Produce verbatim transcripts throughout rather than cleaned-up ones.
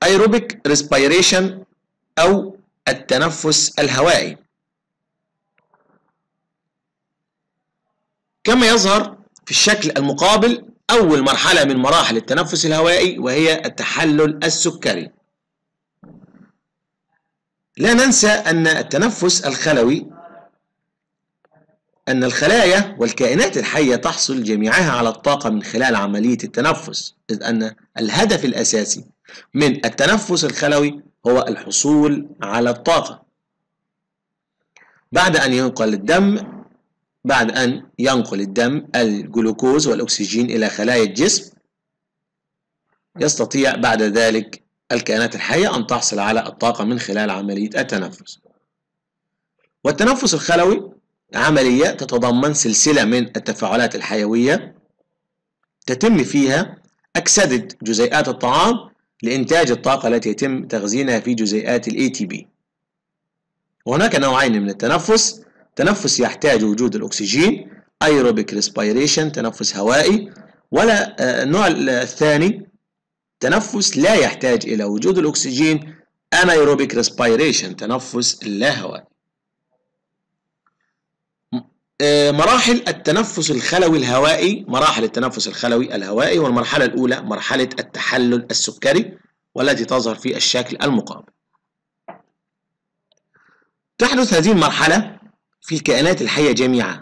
ايروبيك ريسبيريشن أو التنفس الهوائي. كما يظهر في الشكل المقابل أول مرحلة من مراحل التنفس الهوائي وهي التحلل السكري. لا ننسى أن التنفس الخلوي أن الخلايا والكائنات الحية تحصل جميعها على الطاقة من خلال عملية التنفس، إذ أن الهدف الأساسي من التنفس الخلوي هو الحصول على الطاقة. بعد أن ينقل الدم بعد أن ينقل الدم الجلوكوز والأكسجين إلى خلايا الجسم، يستطيع بعد ذلك الكائنات الحية أن تحصل على الطاقة من خلال عملية التنفس. والتنفس الخلوي عملية تتضمن سلسلة من التفاعلات الحيوية تتم فيها أكسدة جزيئات الطعام لإنتاج الطاقة التي يتم تخزينها في جزيئات ال إيه تي بي. وهناك نوعين من التنفس: تنفس يحتاج وجود الأكسجين aerobic respiration تنفس هوائي، ولا النوع الثاني تنفس لا يحتاج إلى وجود الأكسجين anaerobic respiration تنفس لا هوائي. مراحل التنفس الخلوي الهوائي مراحل التنفس الخلوي الهوائي والمرحلة الأولى مرحلة التحلل السكري والتي تظهر في الشكل المقابل. تحدث هذه المرحلة في الكائنات الحية جميعها.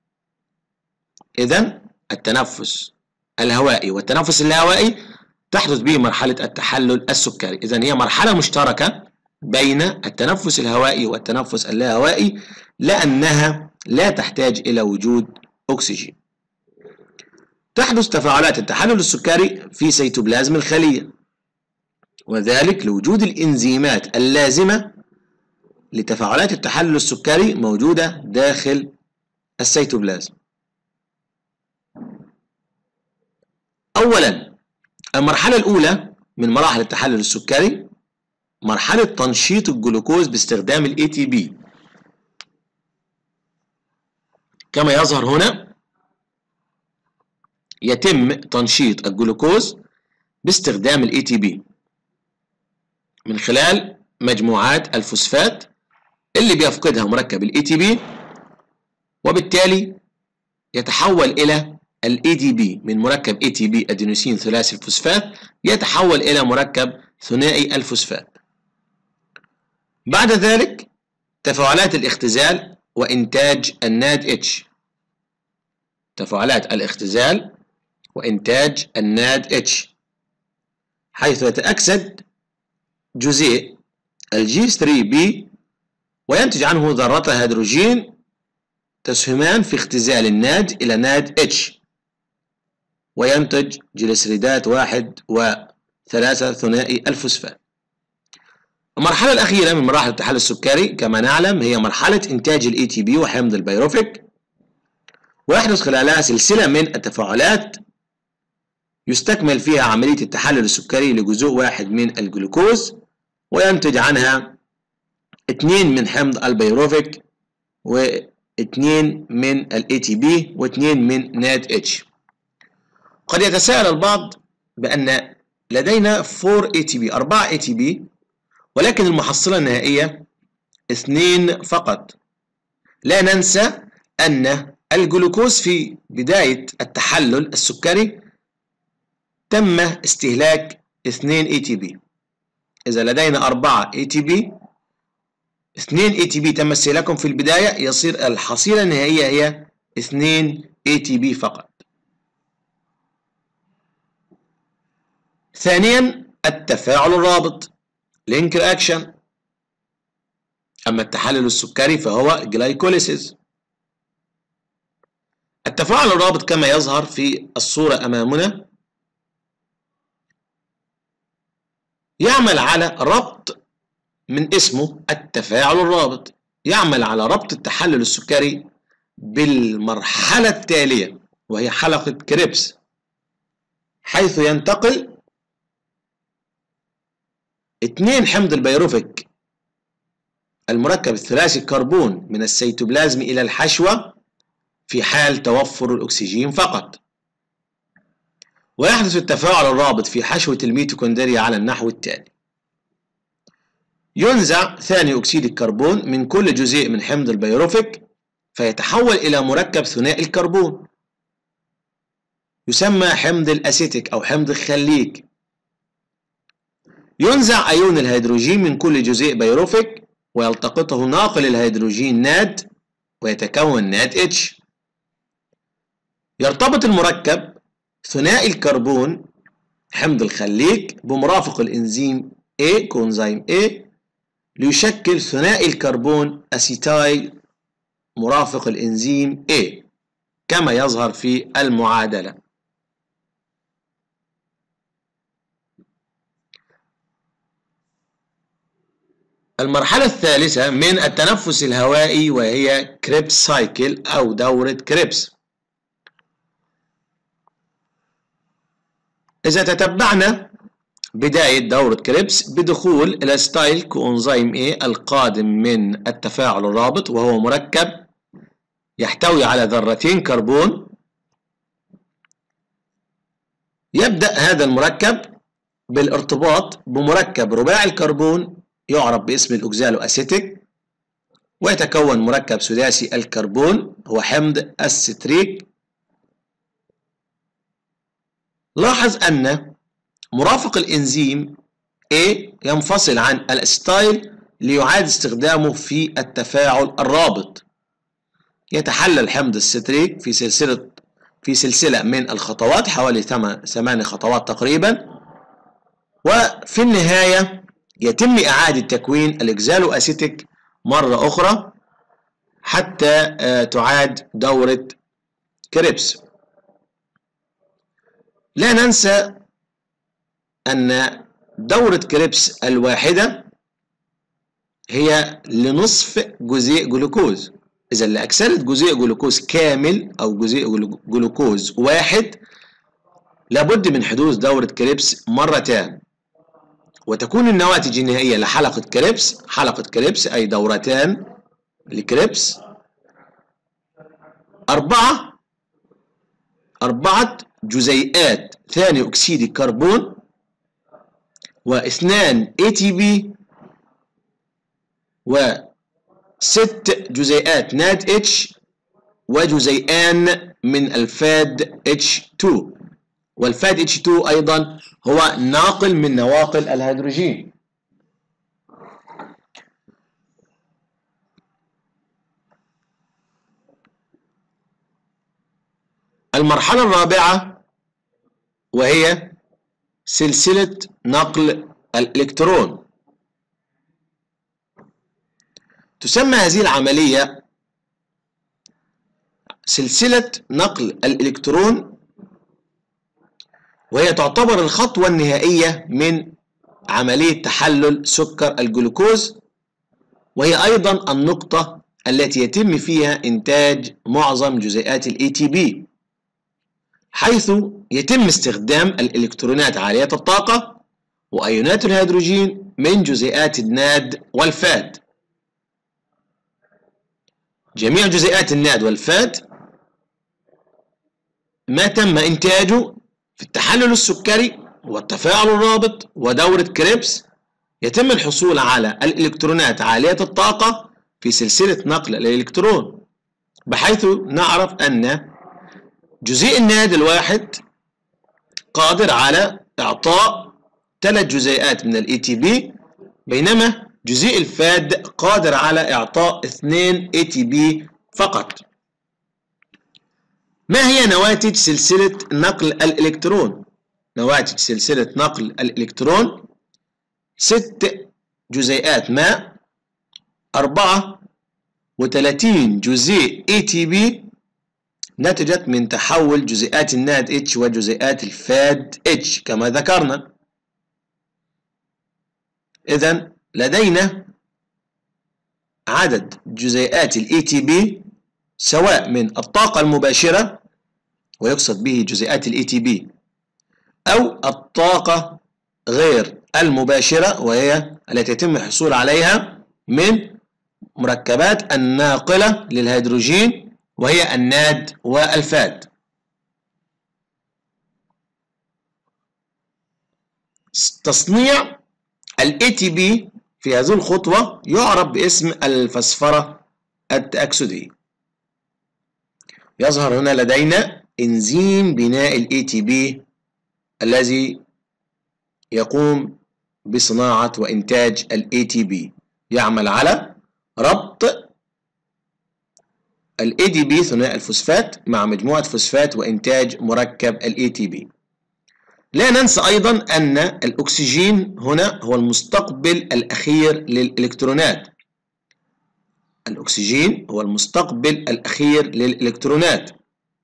إذن التنفس الهوائي والتنفس اللاهوائي تحدث به مرحلة التحلل السكري. إذن هي مرحلة مشتركة بين التنفس الهوائي والتنفس اللاهوائي لأنها لا تحتاج إلى وجود أكسجين. تحدث تفاعلات التحلل السكري في سيتوبلازم الخلية، وذلك لوجود الإنزيمات اللازمة لتفاعلات التحلل السكري موجودة داخل السيتوبلازم. أولا المرحلة الأولى من مراحل التحلل السكري مرحلة تنشيط الجلوكوز باستخدام ال إيه تي بي كما يظهر هنا. يتم تنشيط الجلوكوز باستخدام ال إيه تي بي من خلال مجموعات الفوسفات اللي بيفقدها مركب ال إيه تي بي، وبالتالي يتحول إلى ال إيه دي بي من مركب إيه تي بي أدينوسين ثلاثي الفوسفات يتحول إلى مركب ثنائي الفوسفات. بعد ذلك تفاعلات الاختزال وإنتاج الناد اتش تفاعلات الاختزال وإنتاج الناد اتش حيث يتأكسد جزيء الجي ثلاثة بي وينتج عنه ذرة هيدروجين تسهمان في اختزال الناد إلى ناد اتش وينتج جليسريدات واحد وثلاثة ثنائي الفوسفات. المرحلة الأخيرة من مراحل التحلل السكري كما نعلم هي مرحلة إنتاج ال إيه تي بي وحمض البيروفيك، ويحدث خلالها سلسلة من التفاعلات يستكمل فيها عملية التحلل السكري لجزء واحد من الجلوكوز وينتج عنها اثنين من حمض البيروفيك واثنين من ال إيه تي بي واثنين من ناد اتش. قد يتساءل البعض بأن لدينا أربعة إيه تي بي أربعة إيه تي بي ولكن المحصلة النهائية اثنين فقط. لا ننسى أن الجلوكوز في بداية التحلل السكري تم استهلاك اثنين إيه تي بي. إذا لدينا أربعة إيه تي بي اثنين إيه تي بي تم استهلاكهم في البداية، يصير الحصيلة النهائية هي اثنين إيه تي بي فقط. ثانيا التفاعل الرابط لينك رياكشن. أما التحلل السكري فهو جلايكوليسيس. التفاعل الرابط كما يظهر في الصورة أمامنا يعمل على ربط من اسمه التفاعل الرابط، يعمل على ربط التحلل السكري بالمرحلة التالية وهي حلقة كريبس، حيث ينتقل اثنين حمض البيروفيك المركب الثلاثي الكربون من السيتوبلازم إلى الحشوة في حال توفر الأكسجين فقط، ويحدث التفاعل الرابط في حشوة الميتوكوندريا على النحو التالي. ينزع ثاني أكسيد الكربون من كل جزيء من حمض البيروفيك فيتحول إلى مركب ثنائي الكربون يسمى حمض الأسيتيك أو حمض الخليك. ينزع أيون الهيدروجين من كل جزيء بيروفيك ويلتقطه ناقل الهيدروجين ناد ويتكون ناد اتش. يرتبط المركب ثنائي الكربون حمض الخليك بمرافق الإنزيم A كوانزيم A ليشكل ثنائي الكربون أسيتايل مرافق الإنزيم A كما يظهر في المعادلة. المرحلة الثالثة من التنفس الهوائي وهي كريبس سايكل أو دورة كريبس. إذا تتبعنا بداية دورة كريبس بدخول الأسيتايل كوانزيم A القادم من التفاعل الرابط وهو مركب يحتوي على ذرتين كربون. يبدأ هذا المركب بالارتباط بمركب رباعي الكربون يعرف باسم الأوكزالو أسيتيك ويتكون مركب سداسي الكربون هو حمض الستريك. لاحظ أن مرافق الإنزيم A ينفصل عن الأسيتايل ليعاد استخدامه في التفاعل الرابط. يتحلل حمض الستريك في سلسلة في سلسلة من الخطوات حوالي ثمان خطوات تقريبا، وفي النهاية يتم إعادة تكوين الأوكزالو أسيتيك مرة أخرى حتى تعاد دورة كريبس. لا ننسى أن دورة كريبس الواحدة هي لنصف جزيء جلوكوز. إذا لأكسدة جزيء جلوكوز كامل أو جزيء جلوكوز واحد لابد من حدوث دورة كريبس مرتان، وتكون النواتج النهائية لحلقة كريبس حلقة كريبس أي دورتان لكريبس أربعة أربعة جزيئات ثاني أكسيد الكربون واثنان إيه تي بي وست جزيئات ناد اتش وجزيئان من الفاد اتش اثنين، والفاد اتش اثنين أيضا هو ناقل من نواقل الهيدروجين. المرحلة الرابعة وهي سلسلة نقل الإلكترون. تسمى هذه العملية سلسلة نقل الإلكترون، وهي تعتبر الخطوة النهائية من عملية تحلل سكر الجلوكوز، وهي أيضا النقطة التي يتم فيها إنتاج معظم جزيئات ال إيه تي بي، حيث يتم استخدام الإلكترونات عالية الطاقة وأيونات الهيدروجين من جزيئات الناد والفاد. جميع جزيئات الناد والفاد ما تم إنتاجه في التحلل السكري والتفاعل الرابط ودورة كريبس يتم الحصول على الإلكترونات عالية الطاقة في سلسلة نقل الإلكترون، بحيث نعرف أن جزيء الناد الواحد قادر على إعطاء ثلاث جزيئات من ال إيه تي بي، بينما جزيء الفاد قادر على إعطاء اثنين إيه تي بي فقط. ما هي نواتج سلسلة نقل الإلكترون؟ نواتج سلسلة نقل الإلكترون ست جزيئات ماء، أربعة وثلاثين جزيء إيه تي بي نتجت من تحول جزيئات الناد اتش وجزيئات الفاد اتش كما ذكرنا. إذن لدينا عدد جزيئات ال إيه تي بي سواء من الطاقة المباشرة ويقصد به جزيئات ال إيه تي بي أو الطاقة غير المباشرة وهي التي يتم الحصول عليها من مركبات الناقلة للهيدروجين وهي الناد والفاد. تصنيع ال إيه تي بي في هذه الخطوة يعرف باسم الفسفرة التأكسدية. يظهر هنا لدينا إنزيم بناء ال إيه تي بي الذي يقوم بصناعة وإنتاج ال إيه تي بي، يعمل على ربط ال إيه دي بي ثنائي الفوسفات مع مجموعة فوسفات وإنتاج مركب ال إيه تي بي. لا ننسى أيضا أن الأكسجين هنا هو المستقبل الأخير للإلكترونات. الأكسجين هو المستقبل الأخير للإلكترونات،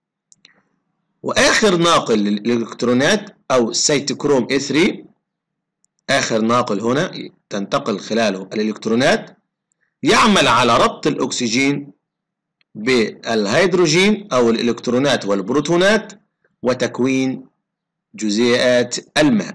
وآخر ناقل للإلكترونات أو السيتوكروم إيه ثلاثة، آخر ناقل هنا تنتقل خلاله الإلكترونات، يعمل على ربط الأكسجين بالهيدروجين أو الإلكترونات والبروتونات وتكوين جزيئات الماء.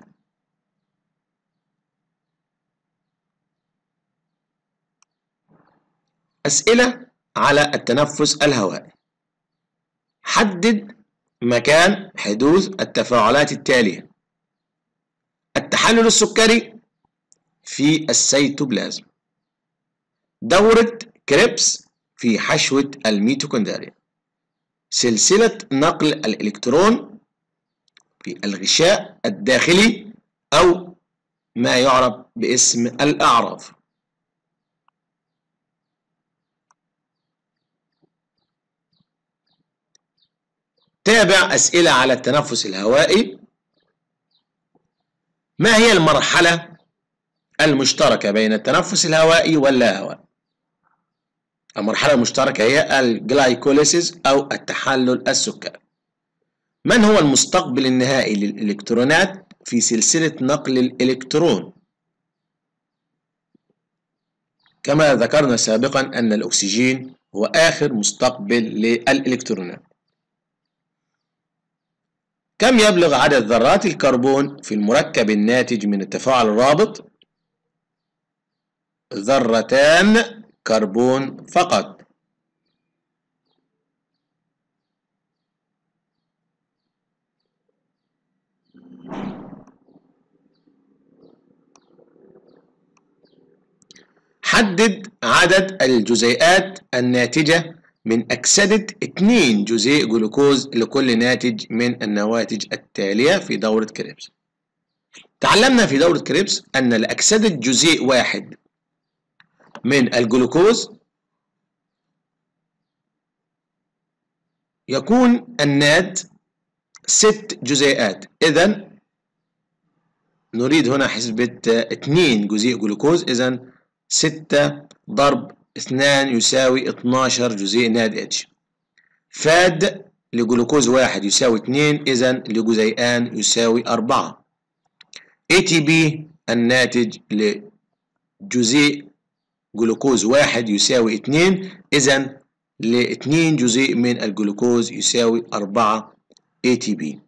أسئلة على التنفس الهوائي. حدد مكان حدوث التفاعلات التالية: التحلل السكري في السيتوبلازم، دورة كريبس في حشوة الميتوكوندريا، سلسلة نقل الإلكترون في الغشاء الداخلي أو ما يعرف باسم الأعراف. تابع أسئلة على التنفس الهوائي. ما هي المرحلة المشتركة بين التنفس الهوائي واللاهوائي؟ المرحلة المشتركة هي الجلايكوليسيس أو التحلل السكري. من هو المستقبل النهائي للإلكترونات في سلسلة نقل الإلكترون؟ كما ذكرنا سابقا أن الأكسجين هو آخر مستقبل للإلكترونات. كم يبلغ عدد ذرات الكربون في المركب الناتج من التفاعل الرابط؟ ذرتان كربون فقط. حدد عدد الجزيئات الناتجة من أكسدة اثنين جزيء جلوكوز لكل ناتج من النواتج التالية في دورة كريبس. تعلمنا في دورة كريبس أن لأكسدة جزيء واحد من الجلوكوز يكون الناد ست جزيئات. إذن نريد هنا حسبة اثنين جزيء جلوكوز، إذن ستة ضرب اثنان يساوي اثناشر جزيء ناد اتش. فاد لجلوكوز واحد يساوي اثنين، إذن لجزيئان يساوي أربعة. إيه تي بي الناتج لجزيء جلوكوز واحد يساوي اثنين، إذن لاثنين جزيء من الجلوكوز يساوي أربعة إيه تي بي.